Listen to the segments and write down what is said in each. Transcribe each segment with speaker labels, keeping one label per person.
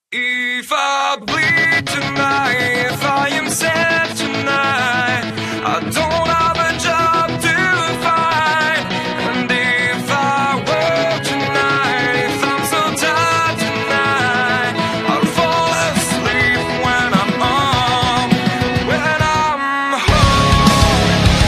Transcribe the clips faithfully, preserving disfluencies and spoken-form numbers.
Speaker 1: If I bleed tonight, if I am sad tonight, I don't have a job to find. And if I work tonight, if I'm so tired tonight, I'll fall asleep when I'm home, when I'm home.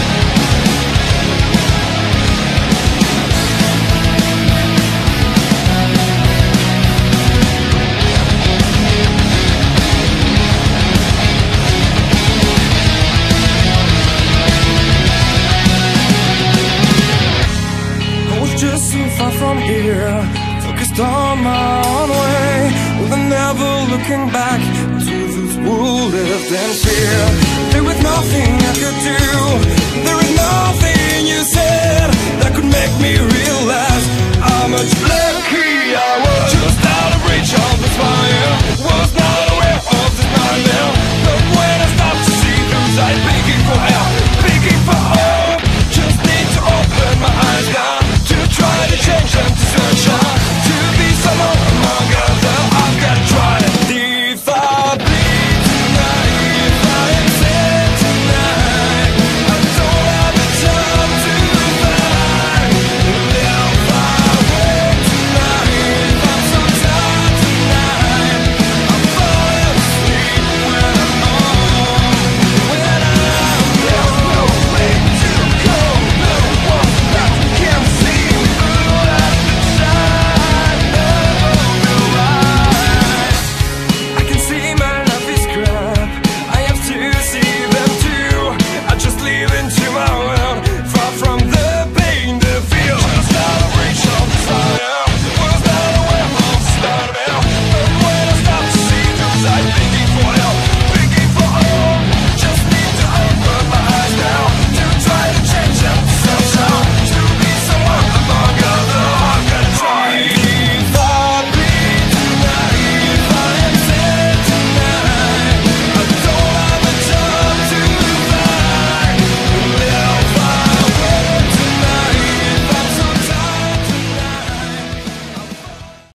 Speaker 1: Just so far from here, focused on my own way, with never looking back to those who lived in fear. There was nothing I could do, there was nothing you said that could make me realize how much lucky